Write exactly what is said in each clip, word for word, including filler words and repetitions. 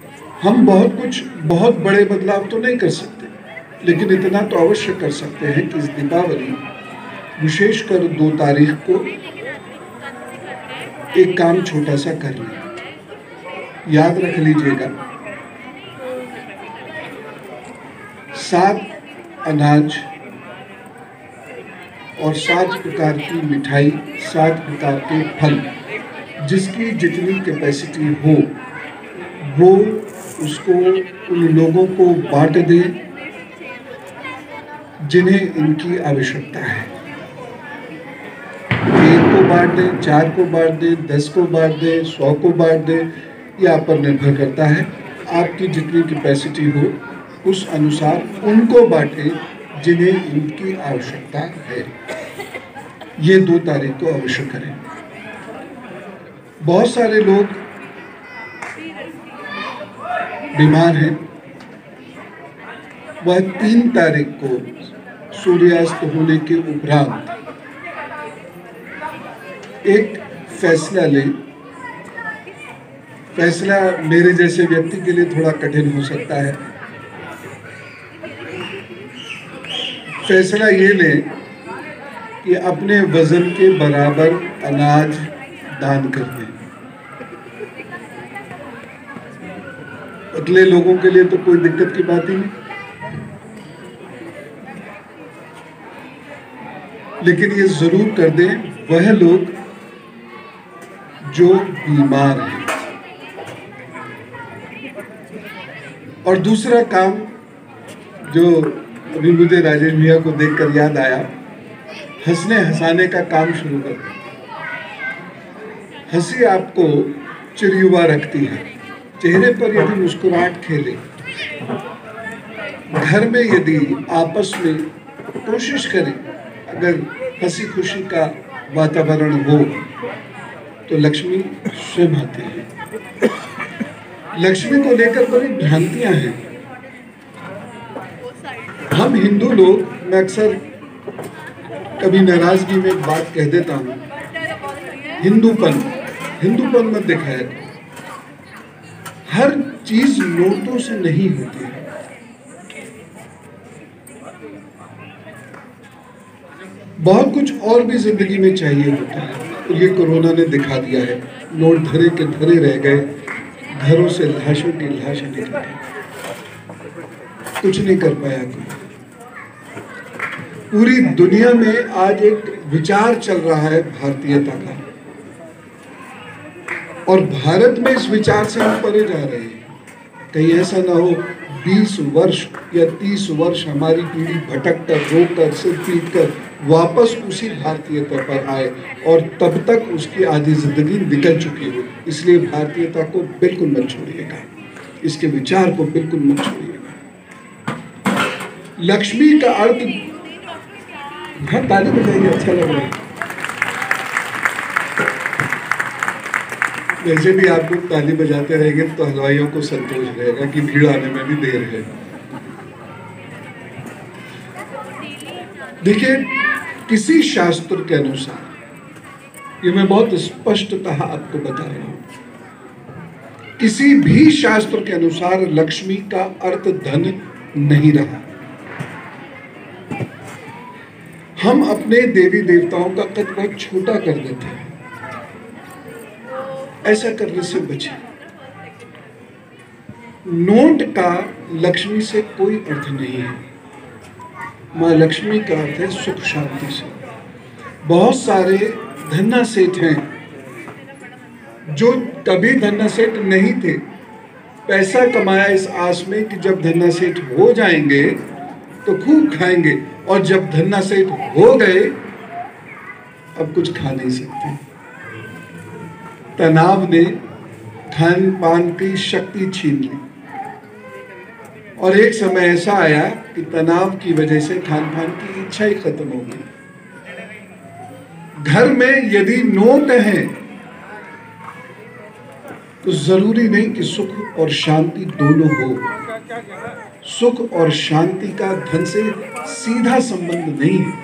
हम बहुत कुछ बहुत बड़े बदलाव तो नहीं कर सकते, लेकिन इतना तो अवश्य कर सकते हैं कि इस दीपावली विशेषकर दो तारीख को एक काम छोटा सा कर लें। याद रख लीजिएगा, सात अनाज और सात प्रकार की मिठाई, सात प्रकार के फल, जिसकी जितनी कैपेसिटी हो वो उसको उन लोगों को बांट दें जिन्हें इनकी आवश्यकता है। एक को बांट दें, चार को बांट दें, दस को बांट दें, सौ को बांट दें, यह आप पर निर्भर करता है। आपकी जितनी कैपेसिटी हो उस अनुसार उनको बांटें जिन्हें इनकी आवश्यकता है। ये दो तारीख को अवश्य करें। बहुत सारे लोग बीमार हैं, वह तीन तारीख को सूर्यास्त होने के उपरांत एक फैसला लें। फैसला मेरे जैसे व्यक्ति के लिए थोड़ा कठिन हो सकता है। फैसला ये लें कि अपने वजन के बराबर अनाज दान कर दें। पतले लोगों के लिए तो कोई दिक्कत की बात ही नहीं, लेकिन ये जरूर कर दें वह लोग जो बीमार हैं। और दूसरा काम जो अभी मुझे राजेश भैया को देखकर याद आया, हंसने हंसाने का काम शुरू कर दें। हंसी आपको चिरयुवा रखती है। चेहरे पर यदि मुस्कुराहट खेले, घर में यदि आपस में कोशिश करें, अगर हंसी खुशी का वातावरण हो तो लक्ष्मी स्वयं आती है। लक्ष्मी को लेकर बड़ी भ्रांतियां हैं। हम हिंदू लोग, मैं अक्सर कभी नाराजगी में एक बात कह देता हूं, हिंदूपन हिंदूपन मत दिखाया करो। हर चीज नोटों से नहीं होती है। बहुत कुछ और भी जिंदगी में चाहिए होता है, और ये कोरोना ने दिखा दिया है। नोट धरे के धरे रह गए, घरों से लाशों की लाशें निकल गई, कुछ नहीं कर पाया कोई। पूरी दुनिया में आज एक विचार चल रहा है भारतीयता का, और भारत में इस विचार से हम परे जा रहे हैं। कहीं ऐसा ना हो बीस वर्ष या तीस वर्ष हमारी पीढ़ी भटक कर, रो कर, सिर पीट कर वापस उसी भारतीयता पर आए, और तब तक उसकी आधी जिंदगी निकल चुकी हो। इसलिए भारतीयता को बिल्कुल मत छोड़िएगा, इसके विचार को बिल्कुल मत छोड़िएगा। लक्ष्मी का अर्थ, हाँ ताली बजाइए, अच्छा लग रहा है। वैसे भी आप लोग ताली बजाते रहेंगे तो हलवाइयों को संतोष रहेगा कि भीड़ आने में भी देर है। देखिए, किसी शास्त्र के अनुसार, ये मैं बहुत स्पष्टतः आपको बता रहा हूं, किसी भी शास्त्र के अनुसार लक्ष्मी का अर्थ धन नहीं रहा। हम अपने देवी देवताओं का कद बहुत छोटा कर देते हैं। ऐसा करने से बचे। नोट का लक्ष्मी से कोई अर्थ नहीं है। माँ लक्ष्मी का अर्थ है सुख शांति से। बहुत सारे धन्ना सेठ हैं जो कभी धन्ना सेठ नहीं थे, पैसा कमाया इस आस में कि जब धन्ना सेठ हो जाएंगे तो खूब खाएंगे, और जब धन्ना सेठ हो गए अब कुछ खा नहीं सकते। तनाव ने खान पान की शक्ति छीन ली, और एक समय ऐसा आया कि तनाव की वजह से खान पान की इच्छा ही खत्म हो गई। घर में यदि नोट है तो जरूरी नहीं कि सुख और शांति दोनों हो। सुख और शांति का धन से सीधा संबंध नहीं है।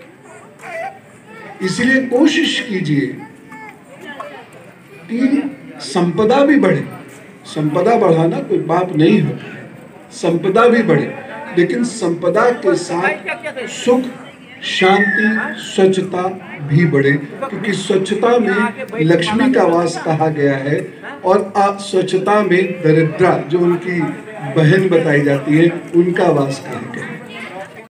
इसलिए कोशिश कीजिए कि संपदा भी बढ़े, संपदा बढ़ाना कोई पाप नहीं होता, संपदा भी बढ़े, लेकिन संपदा के साथ सुख, शांति, स्वच्छता भी बढ़े, क्योंकि स्वच्छता में लक्ष्मी का वास कहा गया है और अस्वच्छता में दरिद्रा, जो उनकी बहन बताई जाती है, उनका वास कहा गया है।